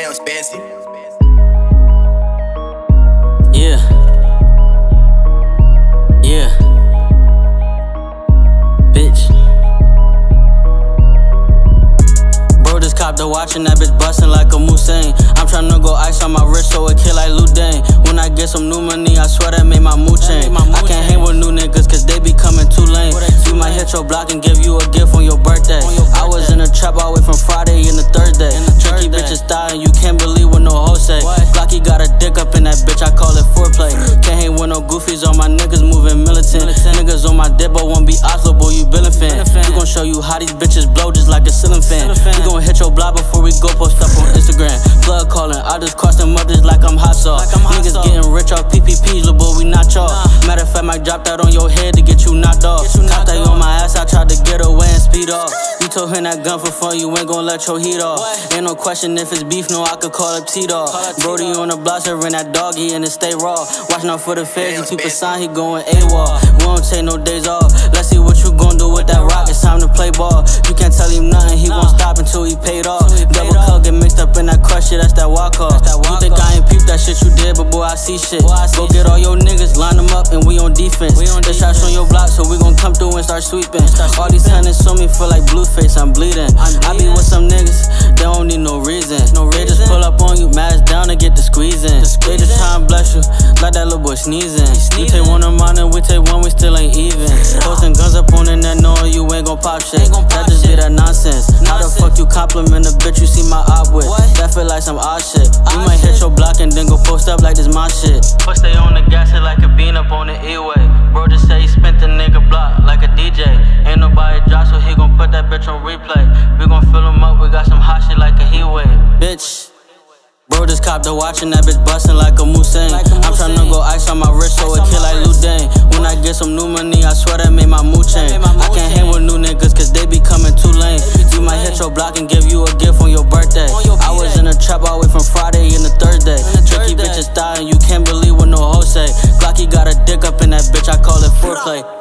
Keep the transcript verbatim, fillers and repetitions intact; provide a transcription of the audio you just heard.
damn expensive. Yeah. Yeah. Bitch. Bro just copped the watch and that bitch bustin' like a Musain. I'm tryna go ice on my wrist so it kill like Ludain. When I get some new money, I swear that made my mood change. I can't hang with new niggas cause they be coming too lame. You might hit your block and give you a gift on your birthday. I was in the trap all the way from Friday into Thursday. Tricky bitches thighin', you can't believe what no hoe say. Glocky got a dick up in that bitch, I call it foreplay. Can't hang with no goofies, all my niggas moving militant. Niggas on my dip, but won't be Oslo, boy, you billin' fan. We gon' show you how these bitches blow just like a ceiling fan. We gon' hit your block before we go post up on Instagram. Plug callin', I just cross them up just like I'm hot sauce. Niggas getting rich off P P Ps, little boy, we not y'all. Matter of fact, might drop that on your head to get you knocked off. Caught that on my ass, I tried to get away and speed off. You told him that gun for fun, you ain't gon' let your heat off. Ain't no question if it's beef, no, I could call it T-Dog. Brody on the block, serving that doggy and it stay raw. Watching out for the feds, you keep a sign, he going AWOL. We don't take no days off. Let's see what you gon' do with that rock, it's time to play ball. You can't tell him nothing, he won't stop until he paid off. Double cup get mixed up in that crush shit, that's that walk off. You think I ain't peep that shit you did, but boy, I see shit. Go get all your niggas, line them up, and we on defense. The shots on your block, so we gon' come through and start sweeping. All these hundreds on me feel like Blueface, I'm bleeding. I be with some niggas, they don't need no reason. They just pull up on you, mask down and get the squeezing. They just try and bless you, like that little boy sneezing. You take one of mine and we take one, we still ain't even. Posting guns up on the net, knowing you ain't gon' pop shit. That just be that nonsense. How the fuck you compliment a bitch you see my op with? That feel like some odd shit. You might hit your block and then go post up like this my shit. But stay on the gas, it like a bean up on the E-way. Bro just say he spent the nigga block like a D J. Ain't nobody drop, so he gon' put that bitch on replay. We gon' fill him up, we got some hot shit like a heat wave. Bitch. Bro just copped the watch and that bitch bustin' like a Musain. I'm tryna go ice on my wrist so it kill like Ludain. When I get some new money, I swear that made my mood change. I can't hang with new niggas cause they be coming too lame. You might hit your block and give you a gift on your birthday. I was in the trap all the way from Friday into Thursday. Tricky bitches thighin', you can't believe what no hoe say. Glocky got a dick up in that bitch, I call it foreplay.